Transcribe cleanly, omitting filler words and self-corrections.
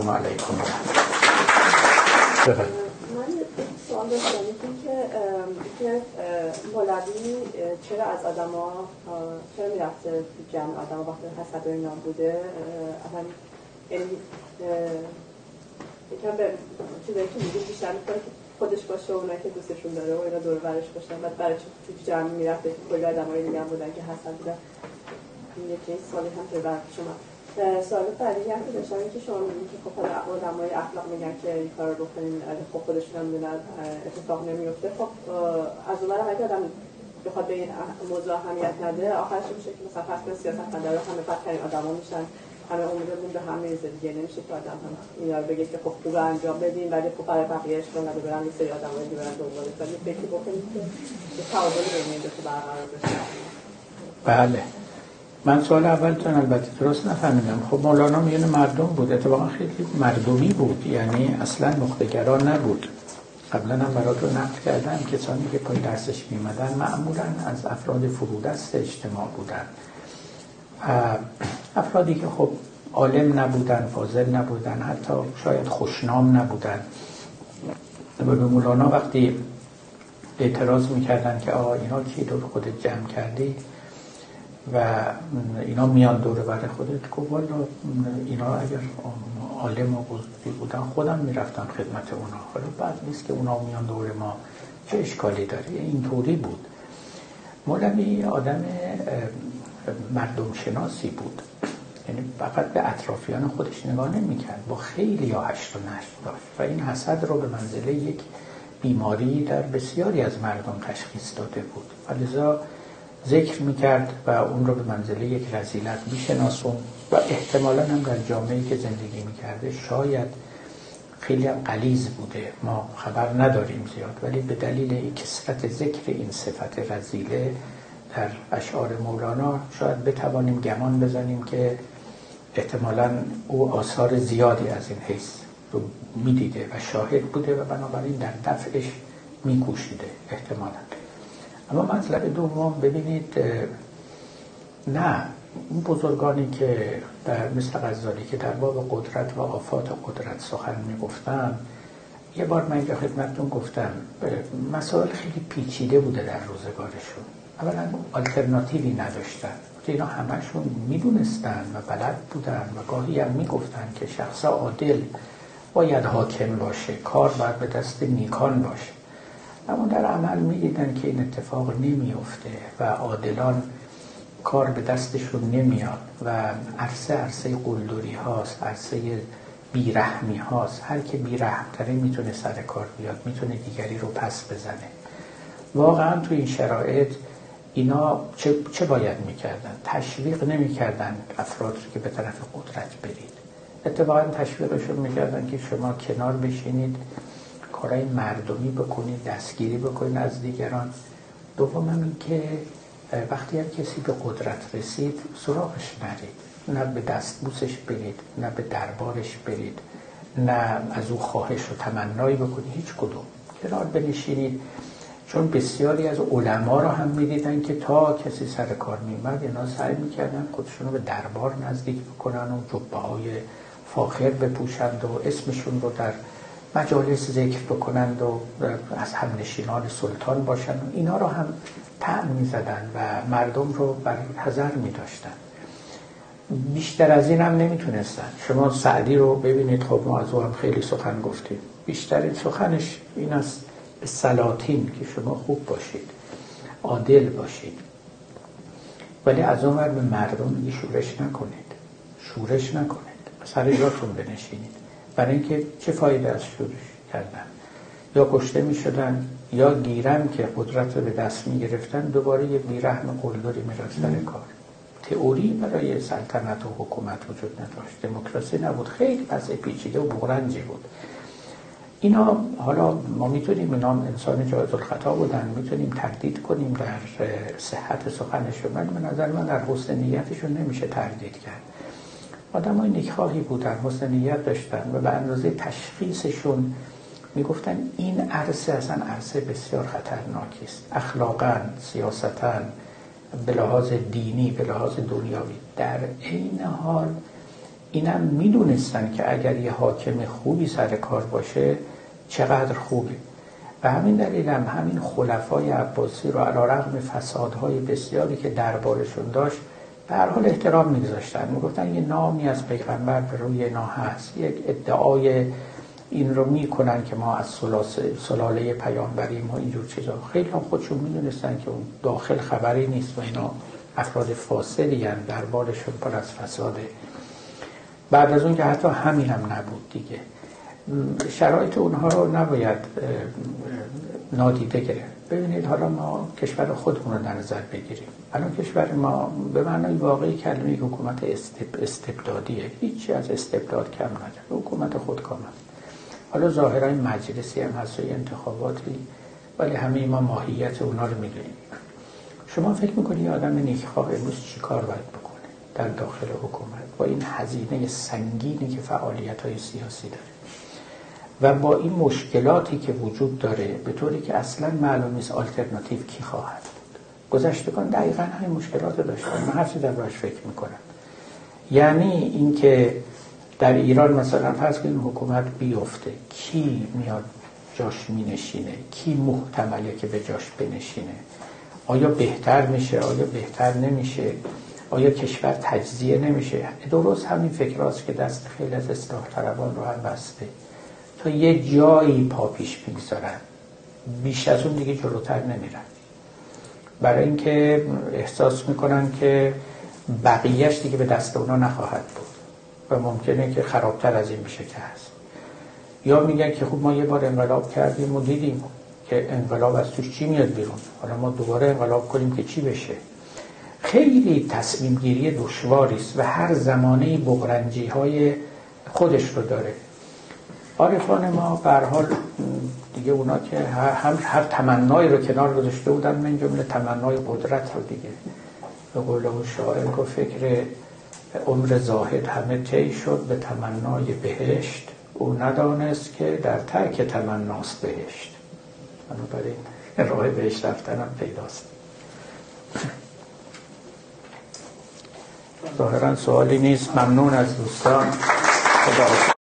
السلام علیکم. من یک سوال داشتم که مولوی چرا از آدما چرا میرفته جمع آدما وقتی حسد و اینا بوده اصلا یکم به چیزایی که میگه بیشتر میکنه که خودش باشه و اونایی که دوستشون داره و اینا دور برش باشن بعد برای چی جمع میرفته که کلی آدمای دیگه هم بودن که حسد بودن. این یکی سوالی هم که برای شما سوال بعدی هم که داشتم این که شما میگید که خب آدمای اخلاق میگن که این کار رو بکنین خب خودشون هم میدونن اتفاق نمیفته. خب از اون برم اگه آدم بخواد به این موضوع اهمیت نده آخرش میشه که مثلا فرض کنید سیاستمدارا همه بدترین آدما میشن، همه عمرمون به هم میریزه دیگه. نمیشه که آدم هم اینا رو بگه که خب خوب انجام بدین ولی خب برای بقیه اشکال نداره برن یه سری آدم‌ها دیگه برن دنبالش ولی فکر بکنید که تعادل بین این دو تا برقرار بشه. بله، من سوال اولتون البته درست نفهمیدم. خب مولانا میونه مردم بود، اتفاقا خیلی مردمی بود، یعنی اصلا نخبه‌گرا نبود. قبلا هم براتون نقل کردم کسانی که پای درسش میمدن معمولا از افراد فرودست اجتماع بودن، افرادی که خب عالم نبودن، فاضل نبودن، حتی شاید خوشنام نبودن. به مولانا وقتی اعتراض میکردن که اینا کی دور خودت جمع کردی و اینا میان دور بر خودت، گفت والا اینا اگر عالم و بزرگی بودن خودم میرفتم خدمت اونا، حالا بعد نیست که اونا میان دور ما، چه اشکالی داره. اینطوری بود. مولوی آدم مردم شناسی بود، یعنی فقط به اطرافیان خودش نگاه نمی‌کرد، با خیلی هشت و نشت داشت و این حسد رو به منزله یک بیماری در بسیاری از مردم تشخیص داده بود و لذا ذکر می‌کرد و اون رو به منزله یک رذیلت می‌شناسون و احتمالاً هم در جامعه‌ای که زندگی می‌کرده شاید خیلی هم غلیظ بوده، ما خبر نداریم زیاد، ولی به دلیل کثرت ذکر این صفت رذیله در اشعار مولانا شاید بتوانیم گمان بزنیم که احتمالاً او آثار زیادی از این حیث رو میدیده و شاهد بوده و بنابراین در دفعش میکوشیده احتمالاً. اما مطلب دوم ببینید، نه اون بزرگانی که مثل غزالی که در باب قدرت و آفات قدرت سخن میگفتن، یه بار من اینجا خدمتتون گفتم مسائل خیلی پیچیده بوده در روزگارشون. اولا آلترناتیوی نداشتن که اینا همشون میدونستن و بلد بودن و گاهی هم میگفتن که شخص عادل باید حاکم باشه، کار باید به دست نیکان باشه، اما در عمل میدیدن که این اتفاق نمیفته و عادلان کار به دستشون نمیاد و عرصه قلدری هاست، عرصه بیرحمی هاست. هر که بیرحمتره میتونه سر کار بیاد، میتونه دیگری رو پس بزنه. واقعا تو این شرایط اینا چه باید میکردن؟ تشویق نمیکردن افراد رو که به طرف قدرت برید، اتفاقا تشویقشون میکردن که شما کنار بشینید، کارهای مردمی بکنید، دستگیری بکنید از دیگران. دوم این که وقتی هم کسی به قدرت رسید سراغش نرید، نه به دستبوسش برید، نه به دربارش برید، نه از او خواهش و تمنایی بکنید، هیچ کدوم. کنار بنشینید، چون بسیاری از علما را هم میدیدن که تا کسی سر کار میمد اینا سعی میکردن خودشون رو به دربار نزدیک بکنن و جبه های فاخر بپوشند و اسمشون رو در مجالس ذکر بکنند و از همنشینان سلطان باشند. اینا رو هم طعن میزدن و مردم رو بر حذر میداشتن. بیشتر از این هم نمیتونستن. شما سعدی رو ببینید، خب ما از او هم خیلی سخن گفتیم، بیشترین سخنش این است به سلاطین که شما خوب باشید، عادل باشید، ولی از اون ور به مردم شورش نکنید، سر جاتون بنشینید. برای اینکه چه فایده از شورش کردن؟ یا کشته می شدن یا گیرن که قدرت رو به دست می گرفتن، دوباره یه بیرحم قلدری می رفت سر کار. تئوری برای سلطنت و حکومت وجود نداشت، دموکراسی نبود، خیلی وضع پیچیده و بغرنجی بود. اینا حالا ما میتونیم اینا انسان جایز الخطا بودن، میتونیم تردید کنیم در صحت سخنشون، من به نظر من در حسن نیتشون نمیشه تردید کرد. آدمای نیکخواهی بودن، حسن نیت داشتن و به اندازه تشخیصشون میگفتن این عرصه اصلا عرصه بسیار خطرناکی است، اخلاقاً، سیاستاً، به لحاظ دینی، به لحاظ دنیاوی. در عین حال اینم میدونستن که اگر یه حاکم خوبی سر کار باشه چقدر خوبه. و همین دلیل همین خلفای عباسی رو علیرغم فسادهای بسیاری که دربارشون داشت به هر حال احترام می‌گذاشتن. میگفتن یه نامی از پیغمبر به روی اینا هست، یک ادعای این رو میکنن که ما از سلاله پیامبریم و اینجور چیزا. خیلی هم خودشون میدونستن که اون داخل خبری نیست و اینا افراد فاسدی هستند، دربارشون پر از فساده. بعد از اون که حتی همین هم نبود دیگه. شرایط اونها رو نباید نادیده گرفت. ببینید حالا ما کشور خودمون رو در نظر بگیریم. الان کشور ما به معنای واقعی کلمه یک حکومت استبدادیه. هیچی از استبداد کم نداره. حکومت خودکامه. حالا ظاهرا مجلسی هم هست و انتخاباتی، ولی همه ما ماهیت اونا رو میدونیم. شما فکر میکنید یه آدم نیکخواه امروز چی کار باید بکنه در داخل حکومت با این هزینه سنگینی که فعالیت‌های سیاسی داره و با این مشکلاتی که وجود داره، به طوری که اصلا معلوم نیست آلترناتیو کی خواهد بود. گذشتگان دقیقاً همین مشکلات داشتن. من هر چی دربارش فکر میکنم. یعنی اینکه در ایران مثلا فرض کنیم حکومت بیفته، کی میاد جاش مینشینه؟ کی محتمله که به جاش بنشینه؟ آیا بهتر میشه؟ آیا بهتر نمیشه؟ آیا کشور تجزیه نمیشه؟ درست همین فکراست که دست خیلی از اصلاح طلبان رو هم بسته تا یه جایی پا پیش میگذارن، بیش از اون دیگه جلوتر نمیرن، برای اینکه احساس میکنن که بقیهش دیگه به دست اونا نخواهد بود و ممکنه که خرابتر از این بشه که هست. یا میگن که خب ما یه بار انقلاب کردیم و دیدیم که انقلاب از توش چی میاد بیرون، حالا ما دوباره انقلاب کنیم که چی بشه. خیلی تصمیم گیری دشواری است و هر زمانه بغرنجی های خودش رو داره. عارفان ما به هر حال دیگه اونا که هر تمنایی رو کنار گذاشته بودن، من جمله تمنای قدرت رو دیگه. به قول اون شاعر که فکر عمر زاهد همه طی شد به تمنای بهشت، او ندانست که در ترک تمناست بهشت. بنابراین راه بهشت رفتن هم پیداست. ظاهرا سوالی نیست. ممنون از دوستان. خدا